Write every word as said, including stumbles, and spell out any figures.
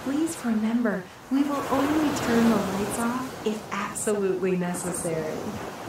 Please remember, we will only turn the lights off if absolutely necessary.